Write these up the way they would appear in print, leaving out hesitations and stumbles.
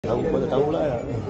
Tahu kau tak tahulah.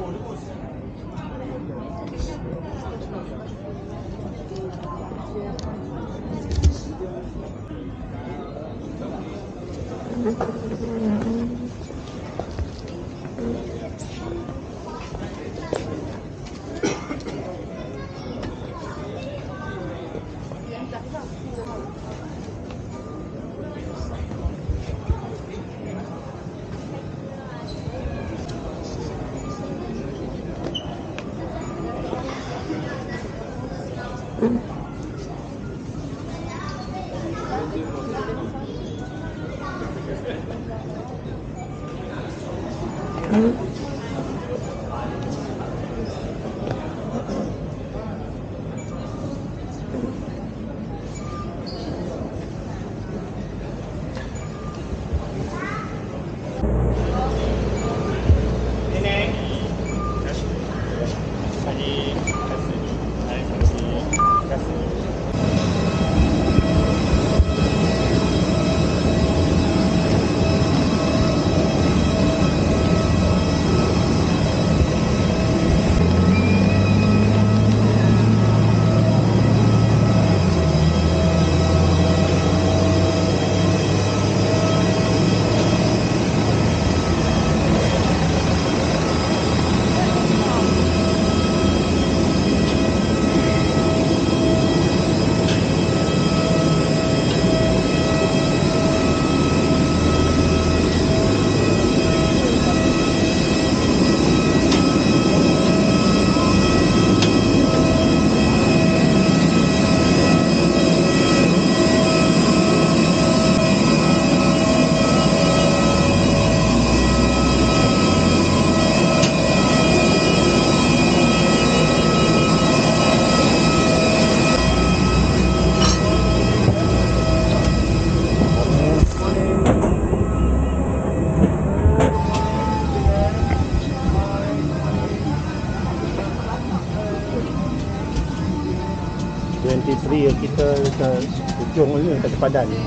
Kita ke ujung ni, ke sepadan ni.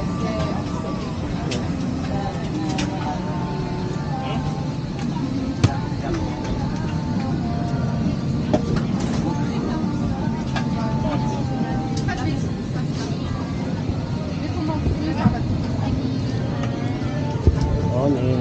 Oh ni.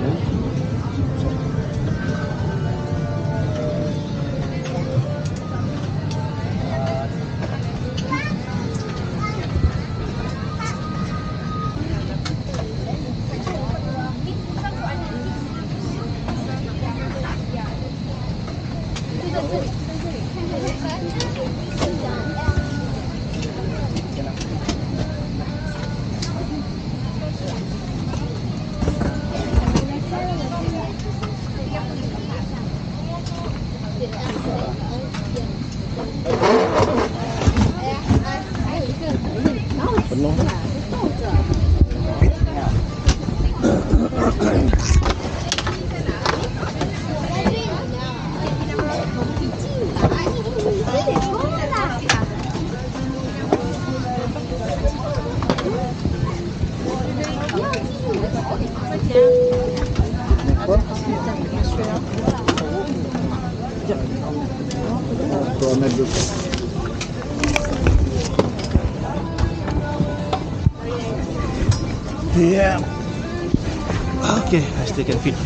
Penuh. Yeah. Okay, I still can fit.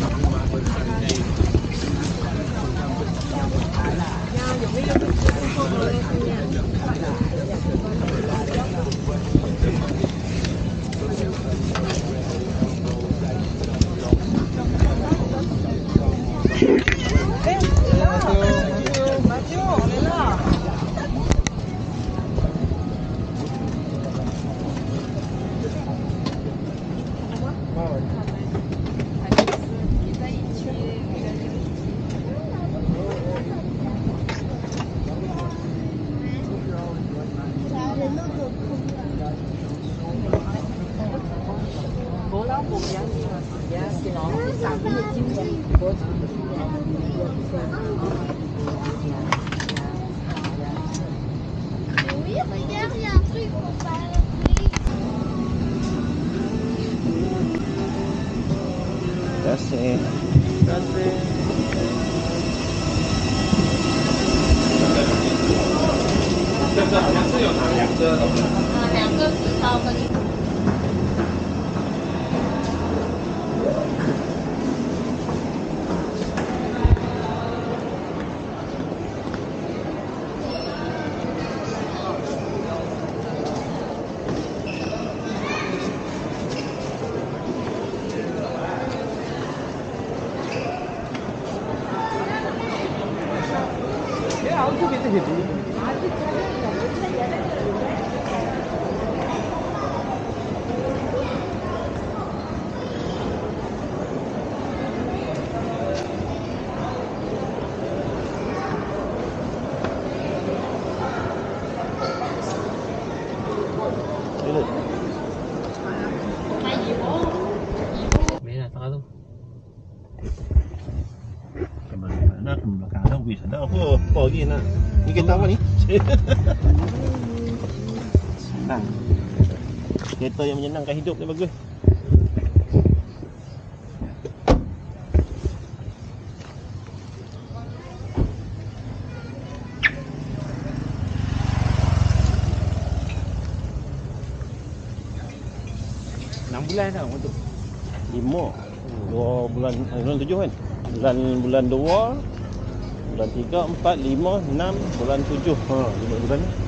Terima kasih. 2个皮套跟一。 Ada apa lagi nak? Ni kereta apa ni? Senang. Kereta yang menyenangkan hidup ni bagus. Bulan dah untuk 5 2 bulan bulan 7 kan? Bulan 2 bulan 3 4 5 6 bulan 7. Ha 5 bulan ni.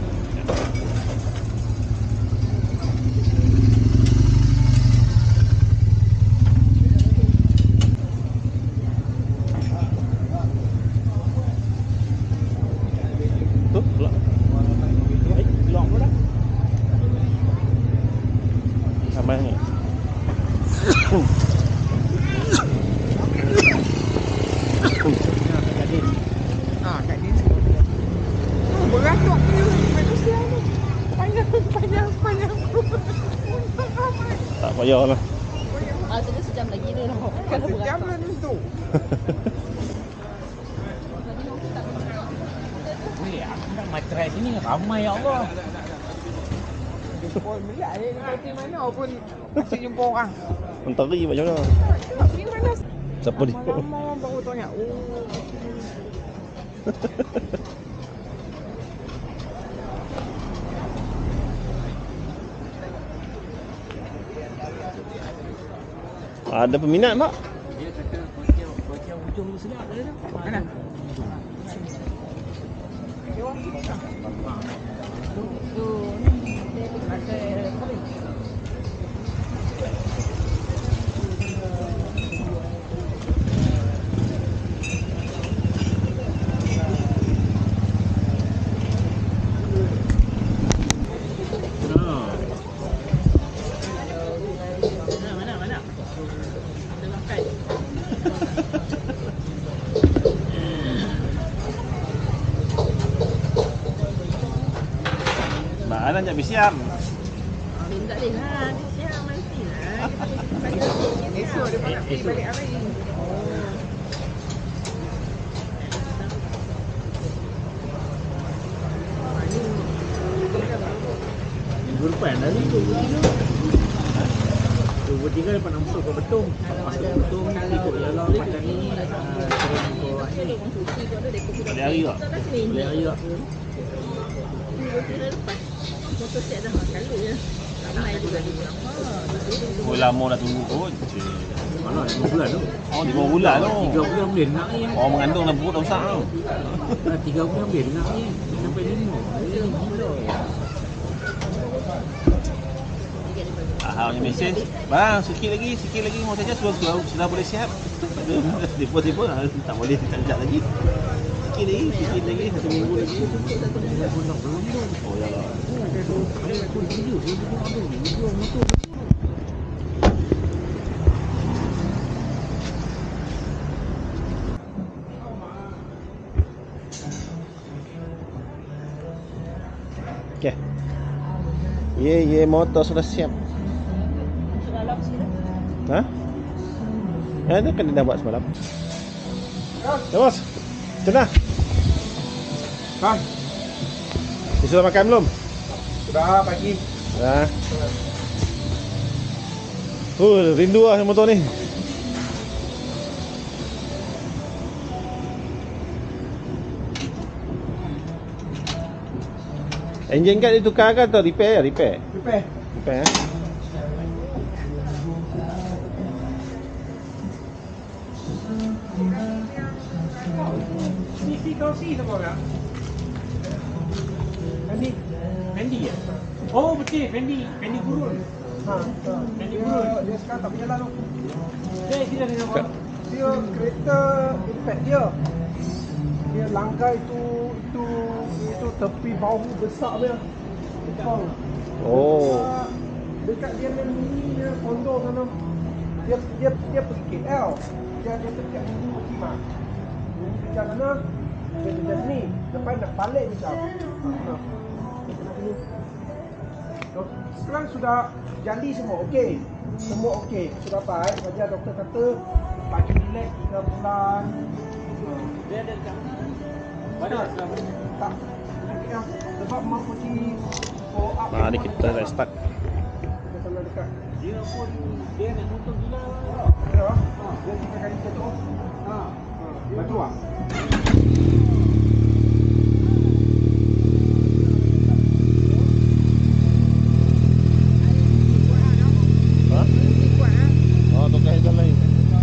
Tu pula. Long pun dah. Sampai ni. Kat ni. Beratuk ni manusia ni. Panjang. Tak payahlah. Tadi sejam lagi tu lah. Kalau Sejam lah ni tu. Weh, aku nak matrai sini ramai ya Allah. Jempol melihat ni pergi mana pun masih jumpa orang. Menteri macam mana? Tengok pergi mana? Siapa dia? Lama baru tanya. Ada peminat tak? Dia kata kuatiau hujung tu sedap dah tu. Mana? Dia orang tu tak? Tu ni dia pakai kopi. Mana nak bersiap? tak boleh lah. Siang nanti lah. Esok dia nak pergi balik hari. Minggu depan hari tu 23 dapat nak masuk ke Betung. Masuk ke Betung ni ikut jalan macam ni turun ke Balik hari tak? Balik hari tak? Motor siap dah kalau je. Ramai juga di Oh lama dah tunggu kot. Mana 5 bulan tu? Oh 5 bulan tu. 3 bulan boleh nak ni. Orang mengandung dah perut dah besar tu. 3 bulan boleh nak ni. Sampai 5. Punya mesej. Bang, sikit lagi mau saja sudah boleh siap. Tiba-tiba tak boleh tak lagi. Sikit lagi 1 minggu lagi. Oh ya lah. Okey. Ye motor sudah siap. Ha? Ya, itu kan dia dah buat semalam. Ya, bos. Macam mana? Bang, Dia sudah makan belum? sudah pagi. Dah. Rindu lah motor ni. Engine guard dia tukar ke atau repair? Repair. Repair. Repair. Sisi kau si siapa orang? Fendi. Fendi ya? Oh betul, Fendi. Fendi Gurul. Fendi Gurul. Dia sekarang tak berjalan tu. Dia sila dengan apa? Dia kereta impact dia. Dia langgar itu tepi bahu besar dia. Jepang. Oh. Dekat dia main mini dia kondo sana. Dia pergi KL. Dia dekat mini Mukimah. Dekat sana dia kerja sini. Lepas nak balik macam. Sekarang sudah jadi semua okey. Semua okey. Sudah baik. Saja doktor kata bagi relax 3 bulan. Dia ada dekat mana? Tak. Sebab mau pergi follow up. Nah, ni kita dah start. Kita sana dekat. Dia pun dia nak motor gila lah. Ya. Dia 3 kali jatuh. Batu ah. Ha? Oh, tukar jalan lain.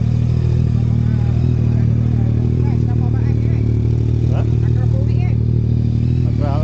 Ha? Akral.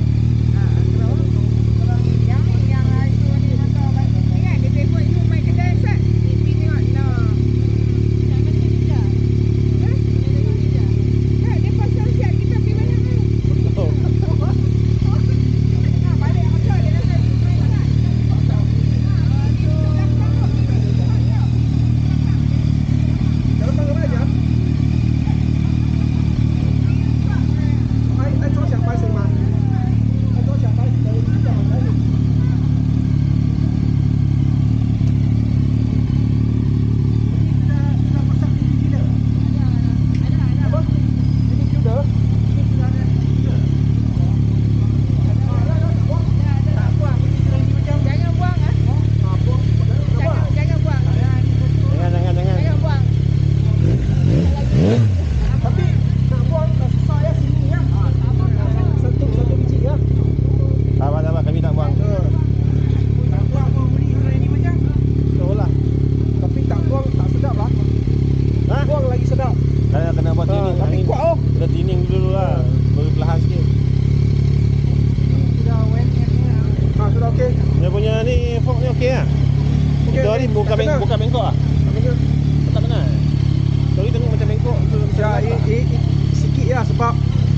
Bukan bengkok ah. Tak benar. Sorry tengok macam bengkok. Ya, sikit ya sebab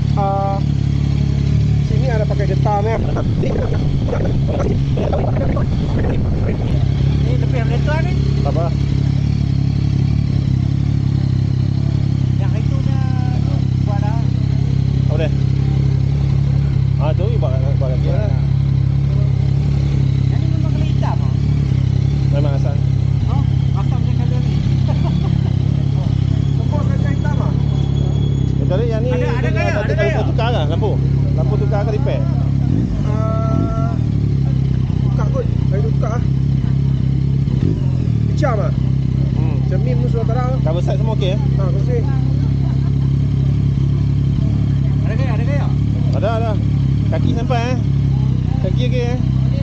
sini ada pakai getar ni. Ni tepi yang letter ni. Tak apa. Yang itu dah buat dah. Apa dia? Ah tu buat lagi lah. Yang ni memang kena hitam ah. Memang asal. Asam dia kena ni. Lampu kena hitam ah. Tadi yang ni ada gaya. Tukar lah lampu. Lampu tukar ke repair? Buka kot. Saya buka ah. Macam ah. Cermin tu sudah terang. Cover side semua okey eh? Okey. Ada gaya? Ada. Kaki sampai eh. Kaki okey eh.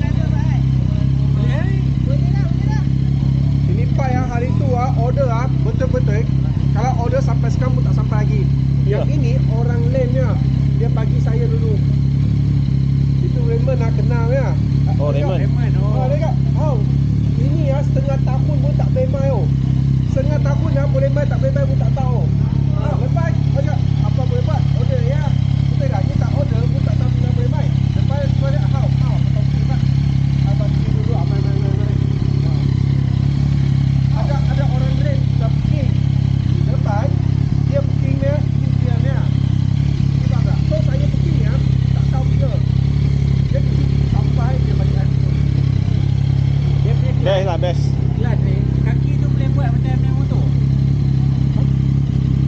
Ini Pak yang hari tu order betul-betul. Kalau order sampai sekarang pun tak sampai lagi. Yang ini orang lainnya dia bagi saya dulu. Itu Raymond kenal ya. Oh Raymond. Dia kata, ini setengah tahun pun tak memang yo. Setengah tahun boleh mai tak memang pun tak tahu. Lepas aja apa boleh buat? Order ya. Betul tak? Kita order pun tak tahu nak boleh mai. Lepas semua how tak abang dulu apa. Ada orang lain sudah booking. Lepas dia booking dia tak. So saya booking tak tahu bila. Dia sampai dia bagi aku. Dia punya Best lah best. Kelas ni, kaki tu boleh buat macam yang motor.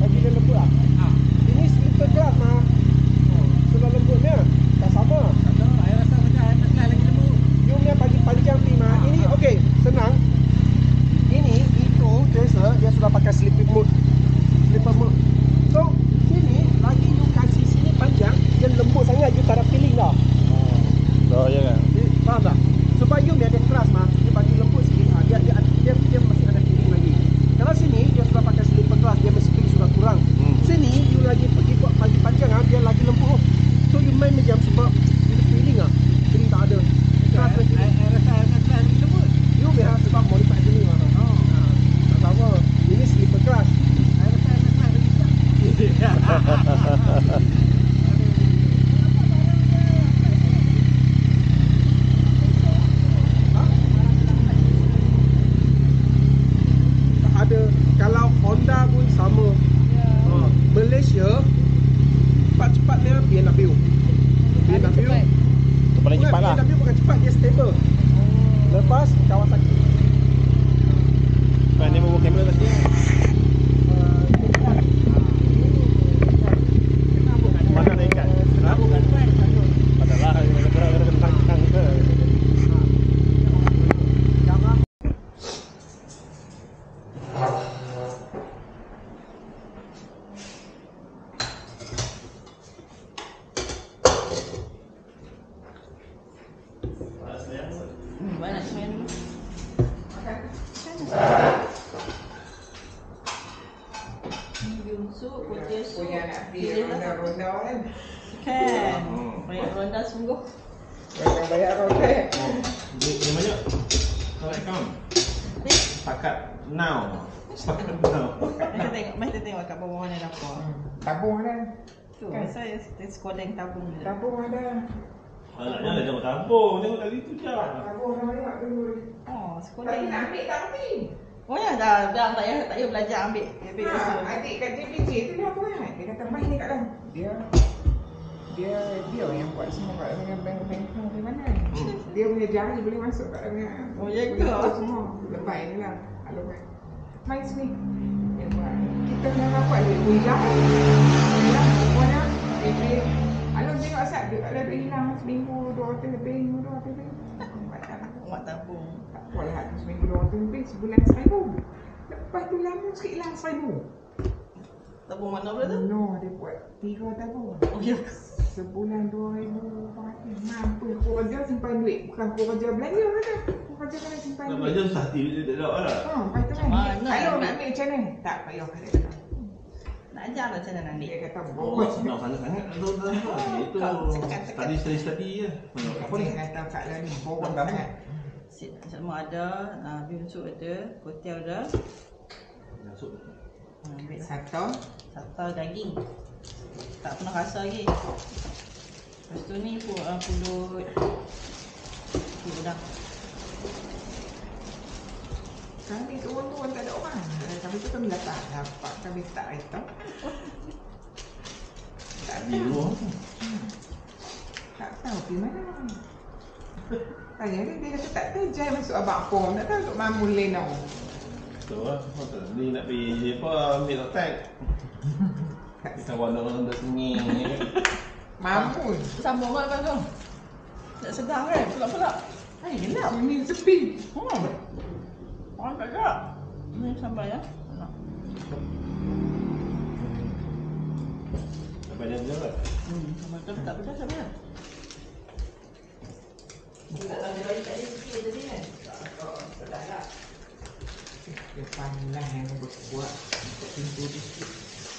Ada, kalau Honda pun sama. Malaysia cepat-cepat dia BMW. BMW Paling cepat lah. BMW bukan cepat, dia stable. Lepas Kawasaki. Dia bawa kamera kat sini. Mana nak ikan? Ha? Padahlah kena tangkang ke. Mana semuanya dulu? Biunsuk, kucing sup. Ronda kan. Kan. Banyak ronda sungguh. Banyak ronda. Dia banyak. Correct count. Setakat now. Setakat now. Mari kita tengok kat bawah mana dapur. Tabung ada. Tu, saya sekodeng tabung je. Tabung ada. Alah, jangan tengok tabung. Tengok tadi tu je. Tabung ada banyak dulu. Oh, Tapi sekodeng. nak ambil tak ambil. Oh ya, dah tak payah belajar ambil. Ambil Ha, usul. adik kat JPJ tu dia apa kan? Dia kata mai ni kat dalam. Dia yang buat semua kat dengan bank di mana. Dia punya jari boleh masuk kat dalam. Oh, ya ke? Boleh buat semua. Lebay ni lah. Kalau mai sini. Dia buat. Kita nak dapat duit hilang. Hilang pokoknya dia Alung tengok asap duit ada duit hilang seminggu 200 lebih, minggu 200 lebih. Mak tabung. Tak apalah tu seminggu 200 lebih, sebulan 1,000. Lepas tu lama sikit hilang 1,000. Tabung mana pula tu? No, dia buat 3 tabung. Oh ya. Sebulan 2,000. Mampu aku kerja simpan duit. Bukan aku kerja belanja mana. Aku kerja kena simpan Nak duit. belajar susah hati dia tak tahu lah. Lepas tu kan, Mana kalau ambil? nak ambil macam mana? Tak payah dia kata. Nak ajar lah macam mana nak ambil. Dia kata Oh, bos. senang sangat-sangat. Itu study ya. Apa ni? Dia kata Kak Lani bos sangat. Semua ada, biunsuk ada, kutil ada. Masuk. Ambil Satu. satu daging. Tak pernah rasa lagi. Lepas tu ni pulut udang. Kami turun-turun tak ada orang. Kami tu kami datang. Dapat kami tak itu. Tak Di tahu. luar. Tak tahu pergi mana. Tanya dia kata tak tahu jai masuk abang pom. Tak tahu untuk mamu Leno. Tu lah. Ni nak pergi apa? Ambil otak. Kawan orang dah sengih. Mamu. Sambung mak lepas tu. Tak sedang kan? Pulak-pulak. Hai, gelap. Sunyi sepi. Orang tak gerak. Ni sambal ya. Nak. Apa dia buat? Sambal tu tak pedas apa ya? Tak tahu dia bagi tak ada sikit tadi kan? Tak ada. Depan lah yang berkuat untuk pintu di situ.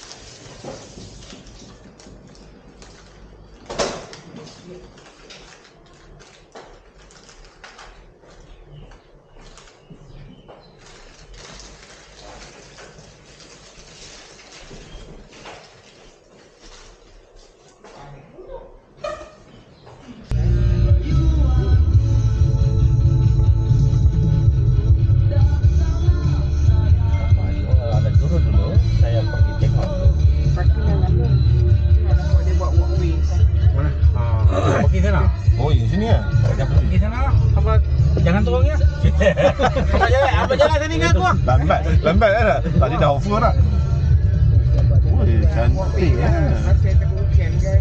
Ada turun dulu. Saya pergi tengok. Pakilah lama. Nampak dia buat walkway. Mana? Pergi sana. Oh, di sini ya? Pergi sana lah. Apa? Jangan turun ya. Apa jalan sini dengan aku? Lambat kan? Tadi dah offer dah. Oh, cantik ya. Masih ada hujan kan.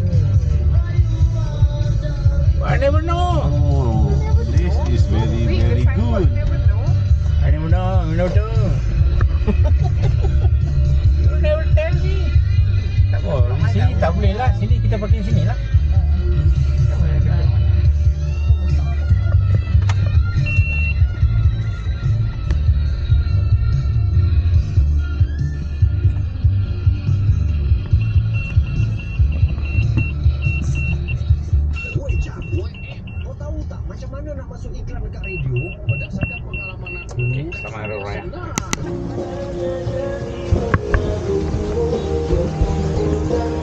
I never know. Oh, this is very good. I never know. You never know. You never tell me. Oh, di sini tak boleh lah. Sini kita pakai sini lah. Woi Cak, kau tahu tak macam mana nak masuk iklan dekat radio? Berdasarkan pengalaman aku, Sama ada orang. senang.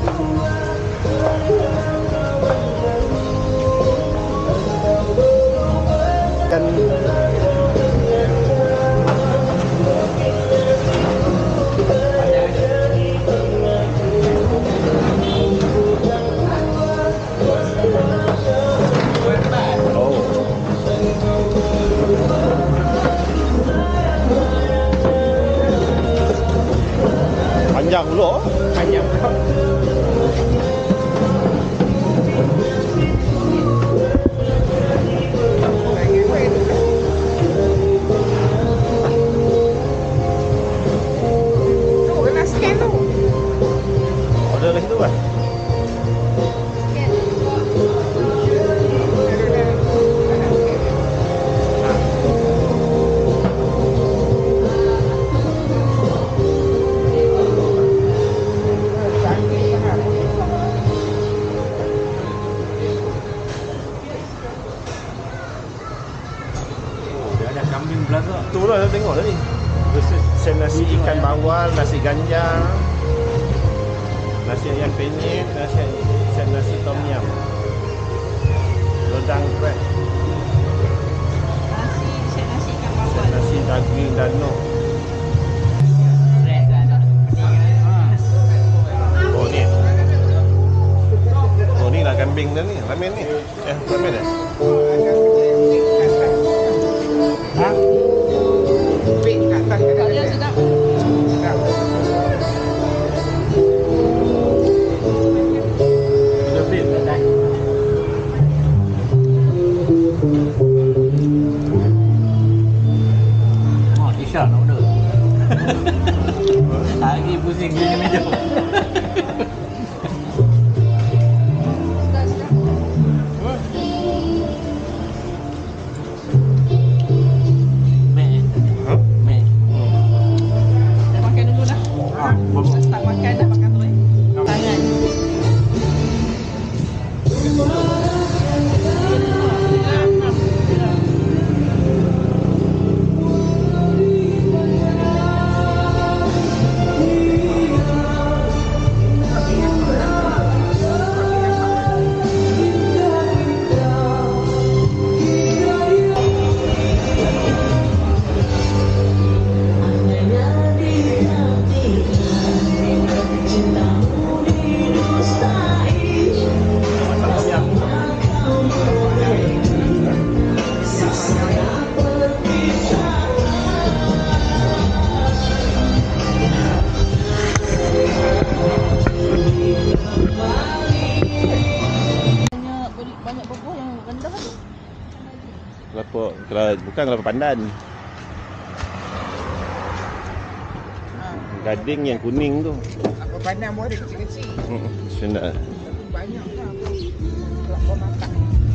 Order kat situ lah. Dia ada kambing belaka. Tu lah saya tengok tadi. Sen nasi ikan bawal, nasi ganjang, nasi ayam penyet, nasi tom yum, rendang crab, Nasi ikan bawal. nasi daging danok. Oh ni. Oh ni lah kambing dah ni. Ramen ni. Ramen dah. Ha? Pik kat atas Tak dia sedap. Sedap. Sudah fit. Oh, Isha nak order. Lagi pusing dengan meja. Sedap, sedap. Meh. Ha? Meh. Dah makan dulu dah. Dah start makan dah, makan terus. Tangan. Banyak buah yang rendah tu. Bukan kelapa pandan. Gading yang kuning tu. Apa pandang buah dia kecil-kecil. Senang. Banyak lah. Kelapa makan.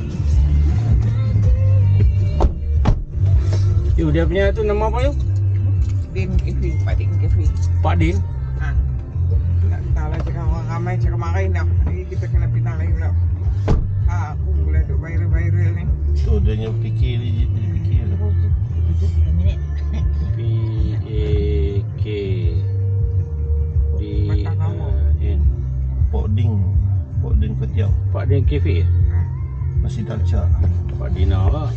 Yu, dia punya tu nama apa, Yu? Din Cafe, Pak Din Cafe. Pak Din. Ha. Tak tahu lah cakap orang ramai cakap kemarin dah. Lagi kita kena pindah lagi pula. Ha, aku pula duk viral-viral ni. Tu dia punya fikir dia fikir. PAK DIN. Poding Ketiau. Pak Din Cafe. Ha. Nasi dalca. Pak Dina lah.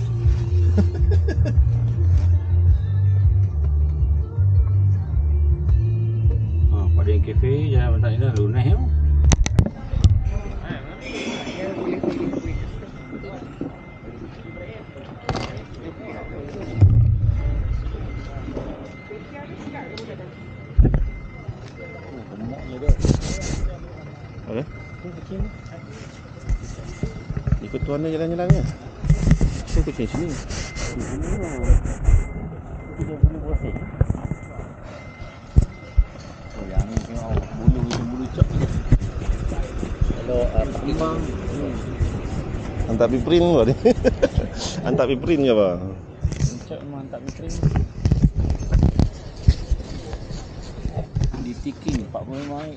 Pak Din Cafe jangan tak ini lunas ya. Dia boleh pilih. Okey. Ikut tuan dia jalan-jalannya. Saya kucing sini. Tidak boleh bersih. Oh, yang ni tengok bulu itu bulu cok. Kalau Pak Imam Hantar pergi print ke ni? Hantar pergi print ke apa? cok memang tak mikir. Di tiking 40 mai.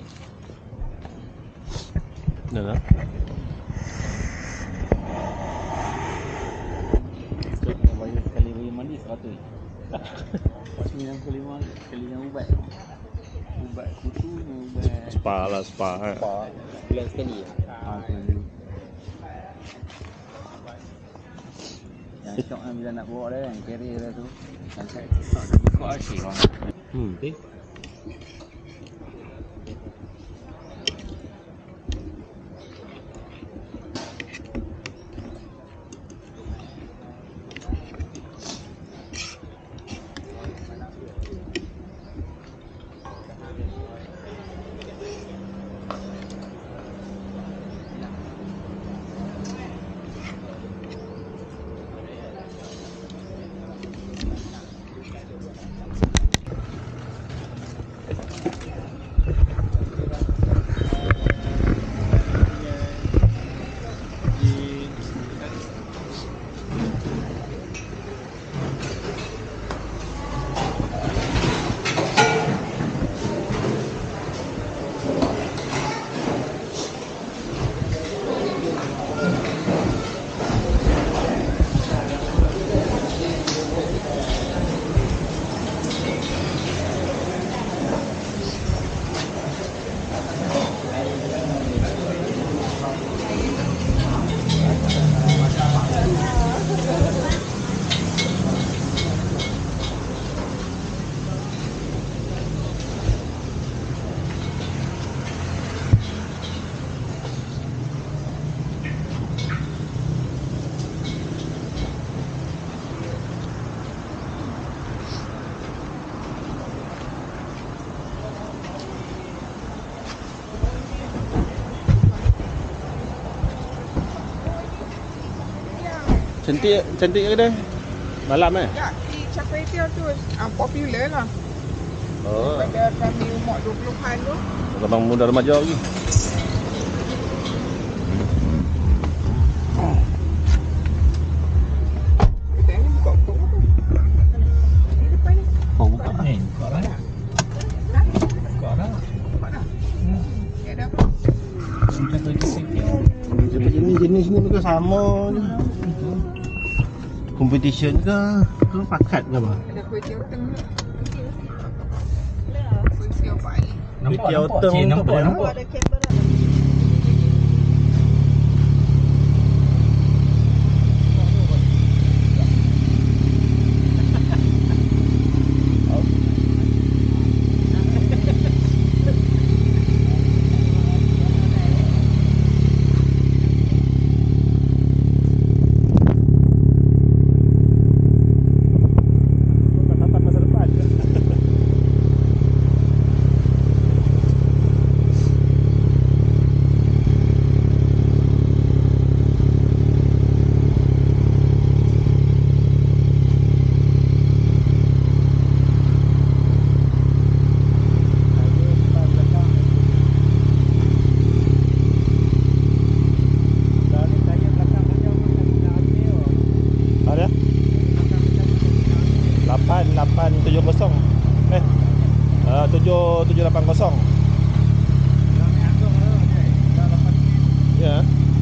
Dah lah. Cok nak bayar sekali bagi mandi 100. 95 sekali yang ubat. Ubat kutu, ubat Spa lah, spa. bulan sekali ya. Sekali. Yang syok kan bila nak bawa dia kan, carrier dia tu. Sampai tak buka asyik orang. Okay. Cantik ke dia? Malam Ya, di Char Kway Teow tu popular lah. Oh, Pada kami umur 20-an tu. abang muda remaja lagi. Kita ni buka apa? Di depan ni. Oh, buka. Buka lah. Ha? Buka lah. Buka dah. Ya, ada apa? Macam kerja sikit. Jenis ni bukan sama je. Competition ke pakat ke apa? Ada kuih tiaw teng. Kuih tiaw Pak Ali. Nampak, Tiaw nampak. teng Cik, tu nampak, apa? nampak. Ada kamera. Masa depan. Ada? 8870. 7780. Ya.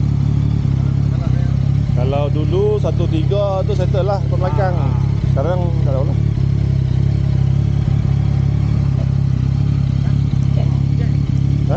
Kalau dulu 13 tu settle lah ke belakang. Sekarang tak tahu lah. Ha?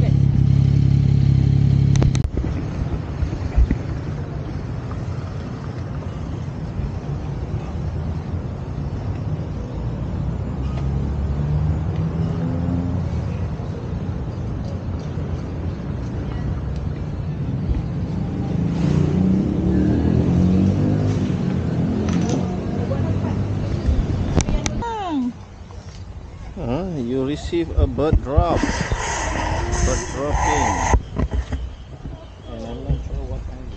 You receive a bird drop. Bird dropping. And I'm not sure what kind.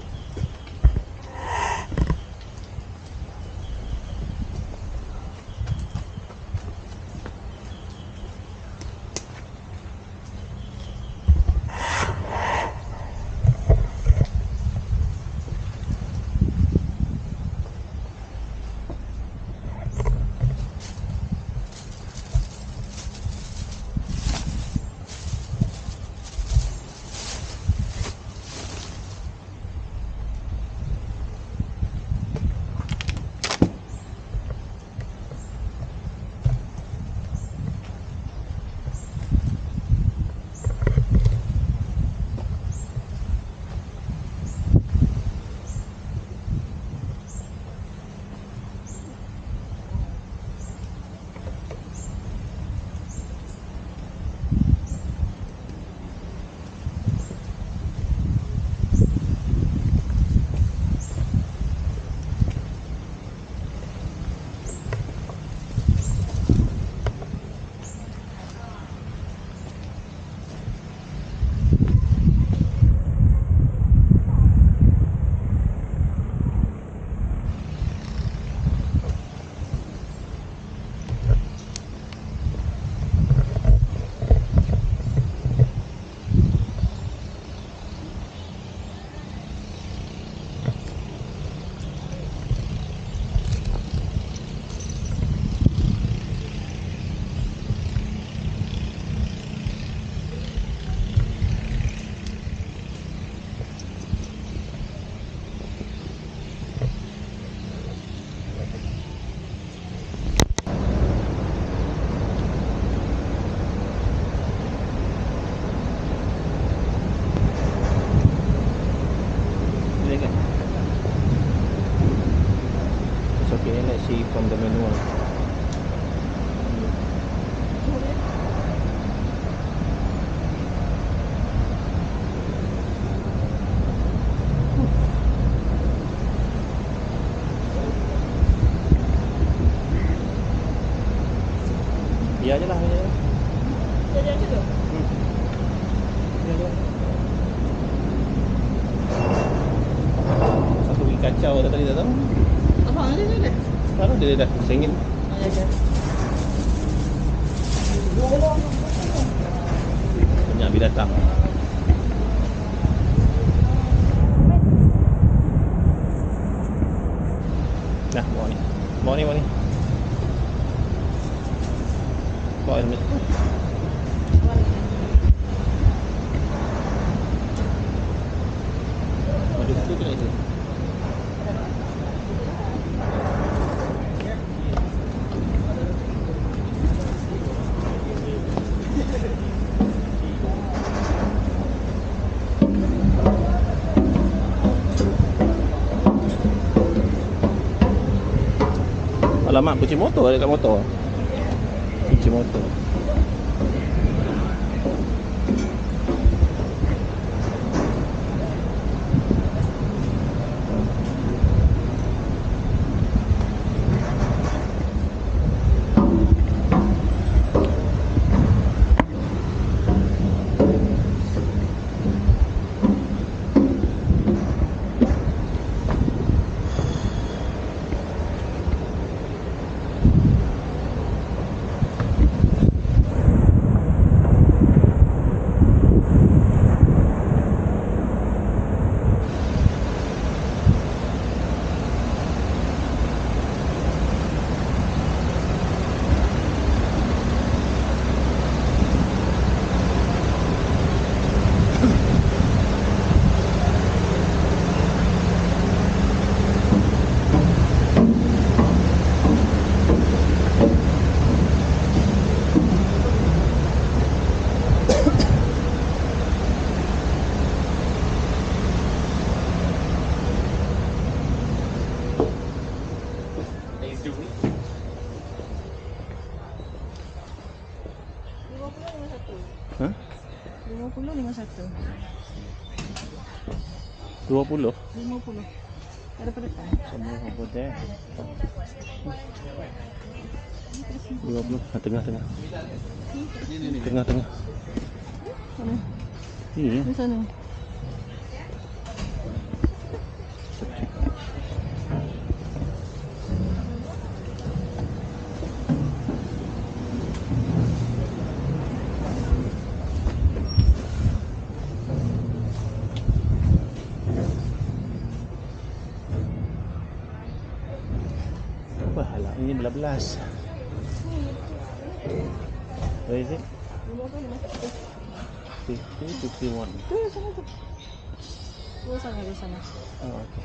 see from the menu. Biar je lah. Jadi macam tu? Satu biji kacang. kacau dah tadi tak tahu. Abang ada ni dah. Mana dia dah sengit. Ya ke? Banyak binatang. Nah, bawa ni. Bawa ni, bawa ni. Bawa helmet. Ada satu ke itu? Alamak, kunci motor ada kat motor. Kunci motor. Ha? 50.51. 20? 50. Ada pada depan. Sama apa dah? 20. Ha, tengah-tengah. Tengah-tengah. Mana? Ni. Di sana. Wah, alah, ini belas-belas. Where is it? 50, 51. Tu sana tu. Di sana. Oh, okay.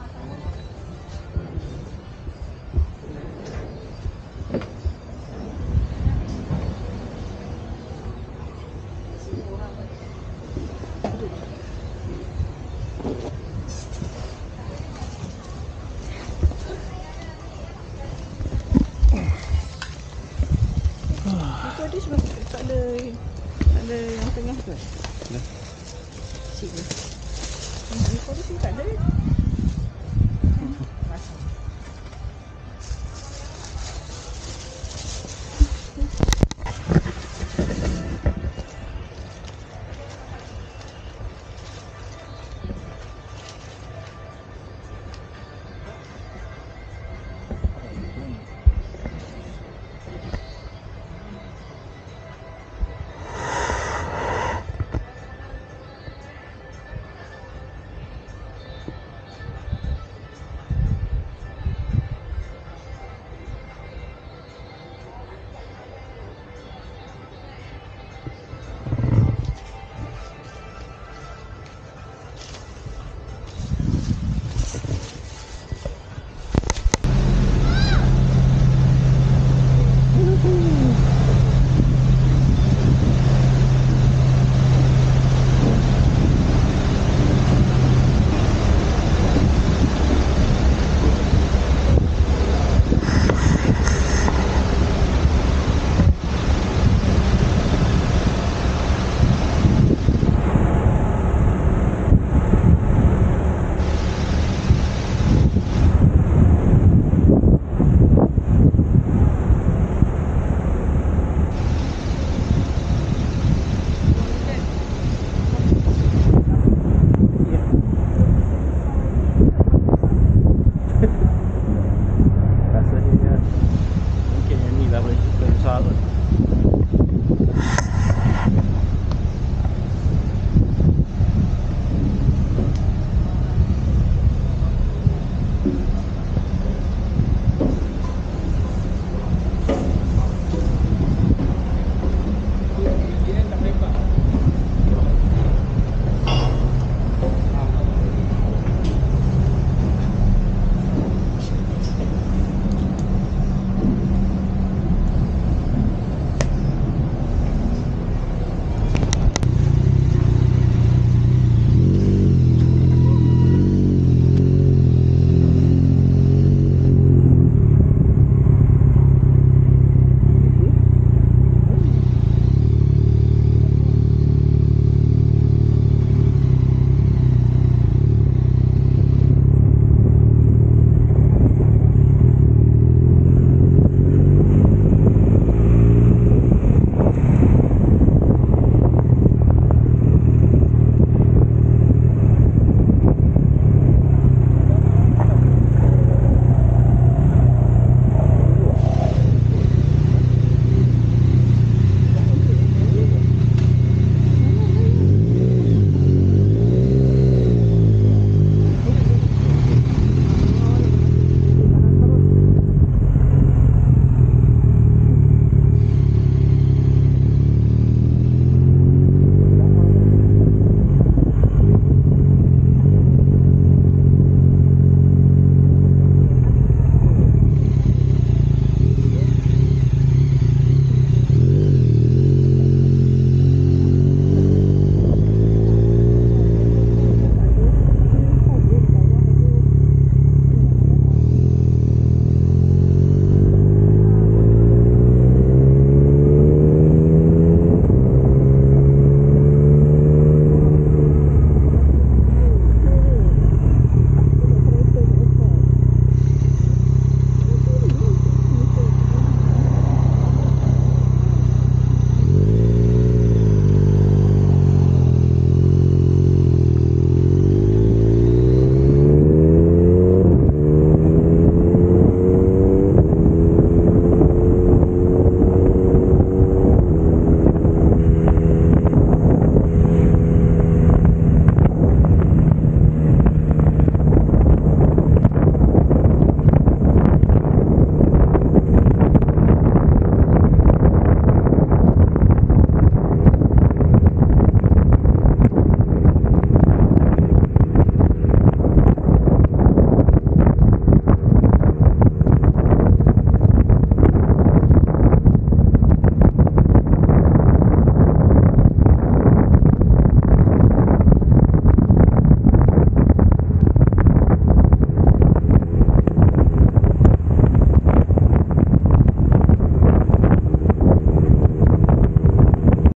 Itu ada sebab tak ada yang tengah tu. Dah. Sini. Ini kau sini tak ada.